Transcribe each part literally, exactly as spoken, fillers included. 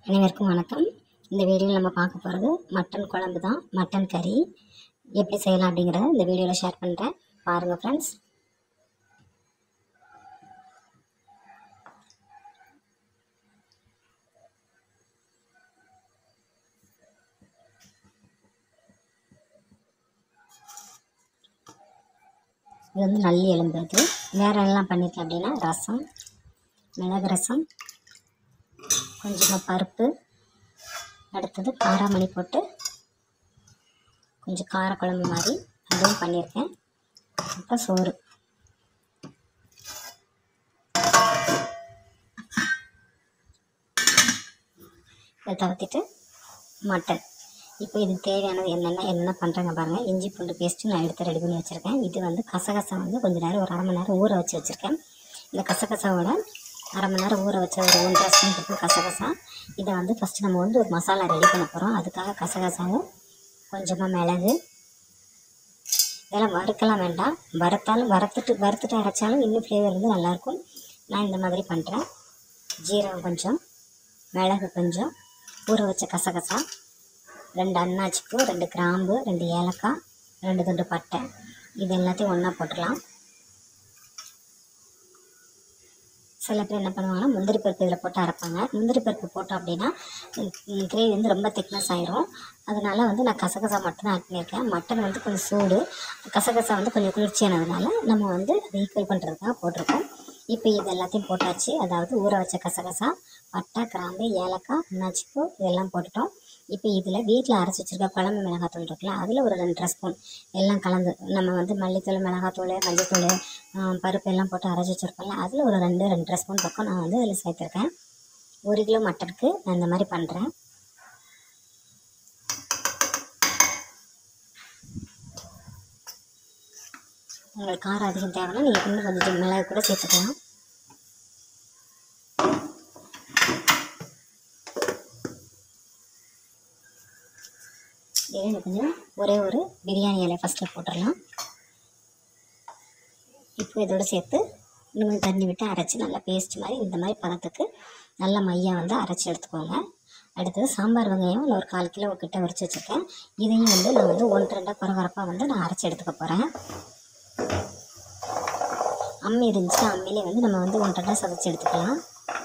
அனைவருக்கும் வணக்கம். இந்த வீடியோவில் நம்ம பார்க்க போகிறது மட்டன் குழம்பு தான். மட்டன் கறி எப்படி செய்யலாம் அப்படிங்கிறத இந்த வீடியோவில் ஷேர் பண்ணுறேன். பாருங்கள் ஃப்ரெண்ட்ஸ். இது வந்து நல்லி எலும்பு. இது வேறு எல்லாம் பண்ணியிருக்கேன் அப்படின்னா ரசம், மிளகு ரசம், கொஞ்சமாக பருப்பு, அடுத்தது காராமணி போட்டு கொஞ்சம் கார குழம்பு மாதிரி அதுவும் பண்ணியிருக்கேன். அப்புறம் சோறு. இதை தவிர்த்துட்டு மட்டன். இப்போ இதுக்கு தேவையானது என்னென்ன என்னென்ன பண்ணுறேங்க பாருங்கள். இஞ்சி பூண்டு பேஸ்ட்டு நான் எடுத்து ரெடி பண்ணி வச்சுருக்கேன். இது வந்து கசகசா வந்து கொஞ்சம் நேரம் ஒரு அரை மணி நேரம் ஊற வச்சு வச்சுருக்கேன். இந்த கசகசாவோட அரை மணி நேரம் ஊற வச்ச ஒரு ஒன்றரை ஸ்பூன் இருக்குது கசகசா. இதை வந்து ஃபஸ்ட்டு நம்ம வந்து ஒரு மசாலா ரெடி பண்ண போகிறோம். அதுக்காக கசகசாவும் கொஞ்சமாக மிளகு, இதெல்லாம் வறுக்கலாம் வேண்டாம். வறுத்தாலும் வறுத்துட்டு வறுத்துட்டு அரைச்சாலும் இன்னும் ஃப்ளேவர் வந்து நல்லாயிருக்கும். நான் இந்த மாதிரி பண்ணுறேன். ஜீரகம் கொஞ்சம், மிளகு கொஞ்சம், ஊற வச்ச கசகசா, ரெண்டு அன்னாச்சிப்பூ, ரெண்டு கிராம்பு, ரெண்டு ஏலக்காய், ரெண்டு துண்டு பட்டை, இது எல்லாத்தையும் ஒன்றா போட்டுடலாம். சில பேர் என்ன பண்ணுவாங்கன்னா முந்திரி பருப்பு இதில் போட்டு அரைப்பாங்க. முந்திரி பருப்பு போட்டோம் அப்படின்னா கிரேவி வந்து ரொம்ப திக்னஸ் ஆயிரும். அதனால் வந்து நான் கசகசா மட்டும் தான் ஆட் பண்ணியிருக்கேன். மட்டன் வந்து கொஞ்சம் சூடு, கசகசா வந்து கொஞ்சம் குளிர்ச்சியானதுனால நம்ம வந்து அதை ஈக்குவல் பண்ணுறதுக்காக போட்டிருக்கோம். இப்போ இது எல்லாத்தையும் போட்டாச்சு. அதாவது ஊற வச்ச கசகசா, பட்டை, கிராம்பு, ஏலக்காய், அன்னாச்சிப்பூ இதெல்லாம் போட்டுட்டோம். இப்போ இதில் வீட்டில் அரைச்சி வச்சுருக்க குழம்பு மிளகாத்தூள் இருக்குல்ல, அதில் ஒரு ரெண்டரை ஸ்பூன் எல்லாம் கலந்து நம்ம வந்து மல்லித்தூள், மிளகாத்தூள், மஞ்சத்தூள், பருப்பு எல்லாம் போட்டு அரைச்சி வச்சுருக்கோம்ல, அதில் ஒரு ரெண்டு ரெண்டரை ஸ்பூன் பக்கம் நான் வந்து அதில் சேர்த்துருக்கேன். ஒரு கிலோ மட்டனுக்கு நான் இந்த மாதிரி பண்ணுறேன். உங்களுக்கு காரம் அதிகம் தேவைன்னா நீங்கள் இன்னும் கொஞ்சம் மிளகு கூட சேர்த்துக்கலாம். இதே கொஞ்சம் ஒரே ஒரு பிரியாணி இலை ஃபஸ்ட்டில் போட்டுடலாம். இப்போ இதோடு சேர்த்து இன்னும் கொஞ்சம் தண்ணி விட்டு அரைச்சி நல்லா பேஸ்ட் மாதிரி இந்த மாதிரி பதத்துக்கு நல்லா மையாக வந்து அரைச்சி எடுத்துக்கோங்க. அடுத்தது சாம்பார் வெங்காயம் ஒரு கால் கிலோ கிட்ட உரிச்சு வச்சுருக்கேன். இதையும் வந்து நான் வந்து ஒன்று ரெண்டாக குறகுறப்பாக வந்து நான் அரைச்சி எடுத்துக்க போகிறேன். அம்மி இருந்துச்சு, அம்மிலே வந்து நம்ம வந்து ஒன்று ரெண்டாக சதைச்சி எடுத்துக்கலாம்.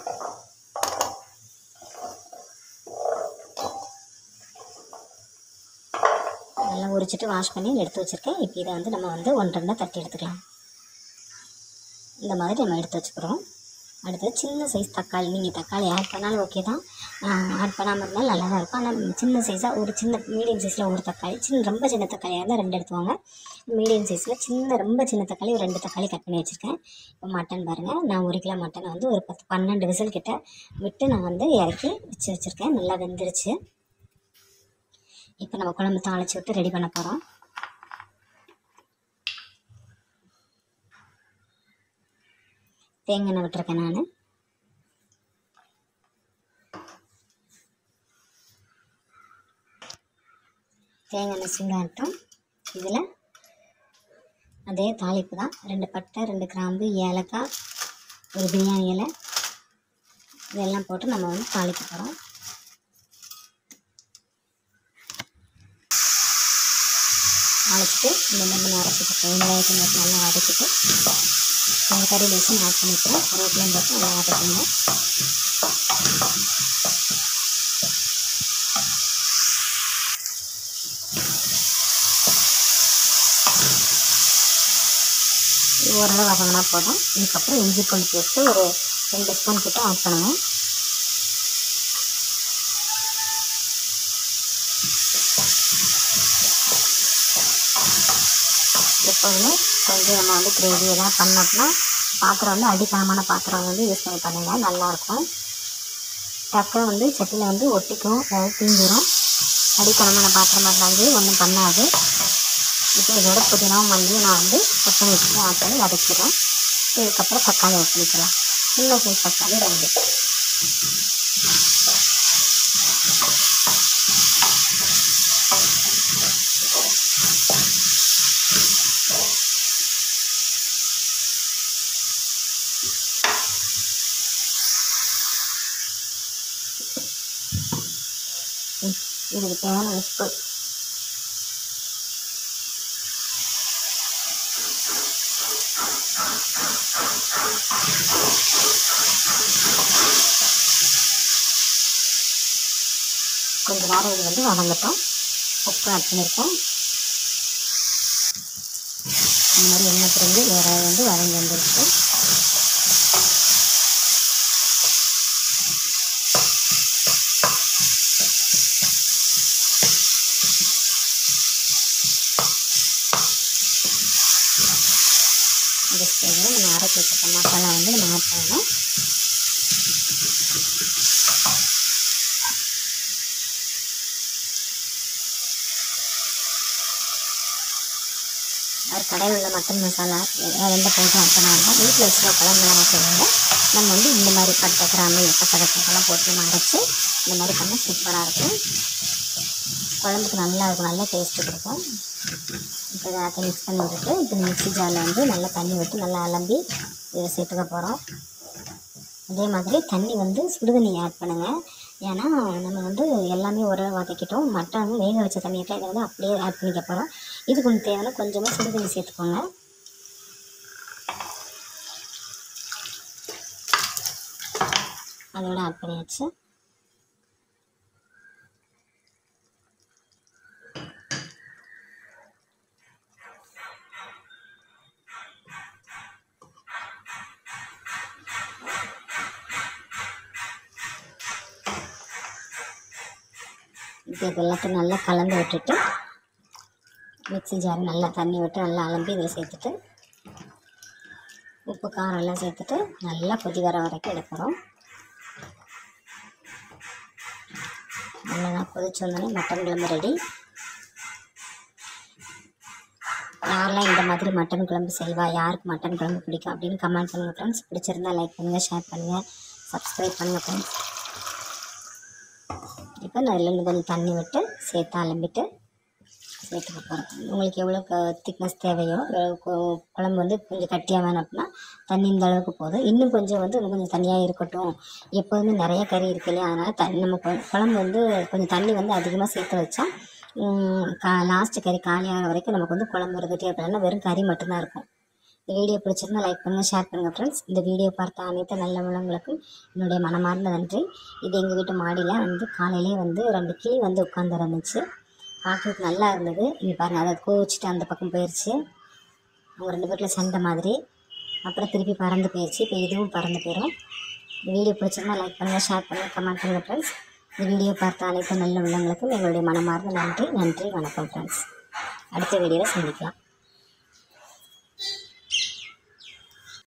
நல்லா உரிச்சிட்டு வாஷ் பண்ணி எடுத்து வச்சுருக்கேன். இப்போ இதை வந்து நம்ம வந்து ஒன்று ரெண்டாக தட்டி எடுத்துக்கலாம். இந்த மாதிரி நம்ம எடுத்து வச்சுக்கிறோம். அடுத்தது சின்ன சைஸ் தக்காளி. நீங்கள் தக்காளி ஆட் பண்ணாலும் ஓகே தான், ஆட் பண்ணாமல் இருந்தாலும் நல்லா தான் இருக்கும். ஆனால் சின்ன சைஸாக ஒரு சின்ன மீடியம் சைஸில் ஒரு தக்காளி, சின்ன ரொம்ப சின்ன தக்காளியாக இருந்தால் ரெண்டு எடுத்துவாங்க. மீடியம் சைஸில் சின்ன ரொம்ப சின்ன தக்காளி ஒரு ரெண்டு தக்காளி கட் பண்ணி வச்சுருக்கேன். இப்போ மட்டன் பாருங்கள், நான் ஒரு கிலோ மட்டனை வந்து ஒரு பத்து பன்னெண்டு விசில் கிட்ட விட்டு நான் வந்து இறக்கி வச்சு வச்சுருக்கேன். நல்லா வெந்துருச்சு. இப்போ நம்ம குழம்பு தாளித்து விட்டு ரெடி பண்ண போகிறோம். தேங்காய் எண்ணெய் விட்டுருக்கேன் நான். தேங்காய் எண்ணெய் சூடாகட்டும். இதில் அதே தாளிப்பு தான். ரெண்டு பட்டை, ரெண்டு கிராம்பு, ஏலக்காய், ஒரு பிரியாணி இலை, இதெல்லாம் போட்டு நம்ம வந்து தாளிக்க போகிறோம். தாளிச்சிட்டு இந்த நம்ம அரைச்சிட்டு வெங்காயத்தை போட்டு நல்லா வதக்கிட்டு இந்த கறி லூசும் ஆட் பண்ணிவிட்டு கருவேப்பிலையும் போட்டு நல்லா வதக்குங்க. ஓரளவு வதங்கினா போதும். இதுக்கப்புறம் இஞ்சி பூண்டு பேஸ்ட்டு ஒரு ரெண்டு ஸ்பூன் கிட்ட ஆட் பண்ணுவேன். எப்போதுமே கொஞ்சம் நம்ம வந்து கிரேவி எல்லாம் பண்ணோம்னா பாத்திரம் வந்து அடிக்கனமான பாத்திரம் வந்து யூஸ் பண்ணி பண்ணிங்கன்னா நல்லாயிருக்கும். டக்குன்னு வந்து சட்டியில் வந்து ஒட்டிக்கும், அதாவது தீஞ்சிடும். அடிக்கனமான பாத்திரமாக இருந்தாலும் ஒன்றும் பண்ணாது. இப்போ இதோட புதினாவும் மல்லியும் நான் வந்து கட் பண்ணி வச்சுட்டு ஆட் பண்ணி வதக்கிடுறோம். இதுக்கப்புறம் தக்காளி ஆட் பண்ணிக்கலாம். சின்ன சைஸ் தக்காளி ரெண்டு. இதுக்கு தேவையான உப்பு, கொஞ்ச நேரம் இது வந்து வதங்கட்டும். உப்பு ஆட் பண்ணியிருக்கேன். இந்த மாதிரி எண்ணெய் பிரிஞ்சு வேற வந்து வதங்கி வந்துருக்கு. இந்த ஸ்டேஜில் நம்ம அரைச்சி வச்சுருக்க மசாலா வந்து நம்ம ஆட் பண்ணணும். அது கடையில் உள்ள மட்டன் மசாலா எந்த போட்டு ஆட் பண்ணாலும் வீட்டில் வச்சுருக்க குழம்புலாம் ஆட்டுவாங்க. நம்ம வந்து இந்த மாதிரி பட்டை கிராம்பு கசகசெல்லாம் போட்டு நம்ம அரைச்சி இந்த மாதிரி பண்ணால் சூப்பராக இருக்கும். குழம்புக்கு நல்லா இருக்கும், நல்லா டேஸ்ட்டு கொடுக்கும். இப்போ இதை அதை மிக்ஸ் பண்ணி விட்டுட்டு இப்போ மிக்ஸி ஜாரில் வந்து நல்லா தண்ணி விட்டு நல்லா அலம்பி இதை சேர்த்துக்க போகிறோம். அதே மாதிரி தண்ணி வந்து சுடுதண்ணி ஆட் பண்ணுங்கள். ஏன்னா நம்ம வந்து எல்லாமே ஒரு வதக்கிட்டோம். மட்டன் வேக வச்ச தண்ணி இருக்கா இதை வந்து அப்படியே ஆட் பண்ணிக்க போகிறோம். இது கொஞ்சம் தேவையான கொஞ்சமாக சுடுதண்ணி சேர்த்துக்கோங்க. அதோட ஆட் பண்ணியாச்சு. இப்போ இது எல்லாத்தையும் நல்லா கலந்து விட்டுட்டு மிக்ஸி ஜார் நல்லா தண்ணி விட்டு நல்லா அலம்பி இதில் சேர்த்துட்டு உப்பு காரம் எல்லாம் சேர்த்துட்டு நல்லா கொதி வர வரைக்கும் எடுக்கிறோம். நல்லா கொதிச்சு வந்தோடனே மட்டன் குழம்பு ரெடி. யாரெல்லாம் இந்த மாதிரி மட்டன் குழம்பு செய்வா, யாருக்கு மட்டன் குழம்பு பிடிக்கும் அப்படின்னு கமெண்ட் பண்ணுங்கள் ஃப்ரெண்ட்ஸ். பிடிச்சிருந்தா லைக் பண்ணுங்கள், ஷேர் பண்ணுங்கள், சப்ஸ்கிரைப் பண்ணுங்கள் ஃப்ரெண்ட்ஸ். இப்போ நான் இதில் கொஞ்சம் தண்ணி விட்டு சேர்த்து அலம்பிட்டு சேர்த்துக்க போகிறேன். உங்களுக்கு எவ்வளோ திக்னஸ் தேவையோ, குழம்பு வந்து கொஞ்சம் கட்டியாக வேணும் அப்படின்னா தண்ணி இந்த அளவுக்கு போதும். இன்னும் கொஞ்சம் வந்து இன்னும் கொஞ்சம் தண்ணியாக இருக்கட்டும். எப்போதுமே நிறைய கறி இருக்கு இல்லையா, அதனால் த நம்ம குழம்பு வந்து கொஞ்சம் தண்ணி வந்து அதிகமாக சேர்த்து வச்சா கா லாஸ்ட்டு கறி காலியாகிற வரைக்கும் நமக்கு வந்து குழம்பு இருந்துகிட்டே இருக்கலாம். வெறும் கறி மட்டும்தான் இருக்கும். இந்த வீடியோ பிடிச்சிருந்தா லைக் பண்ணுங்கள், ஷேர் பண்ணுங்கள் ஃப்ரெண்ட்ஸ். இந்த வீடியோ பார்த்த அனைத்து நல்ல உள்ளவங்களுக்கும் என்னுடைய மனமார்ந்த நன்றி. இது எங்கள் வீட்டு மாடியில் வந்து காலையிலே வந்து ரெண்டு கிளி வந்து உட்காந்து இருந்துச்சு. பார்க்குறதுக்கு நல்லா இருந்தது. இங்கே பாருங்கள், அதை கோவிச்சிட்டு அந்த பக்கம் போயிடுச்சு. அவங்க ரெண்டு பேரில் சண்டை மாதிரி. அப்புறம் திருப்பி பறந்து போயிடுச்சு. இப்போ இதுவும் பறந்து போயிடும். இந்த வீடியோ பிடிச்சிருந்தா லைக் பண்ணுங்கள், ஷேர் பண்ணுங்கள், கமெண்ட் பண்ணுங்கள் ஃப்ரெண்ட்ஸ். இந்த வீடியோ பார்த்த அனைத்து நல்ல உள்ளவங்களுக்கும் எங்களுடைய மனமார்ந்த நன்றி. நன்றி, வணக்கம் ஃப்ரெண்ட்ஸ். அடுத்த வீடியோவில் சந்திக்கலாம்.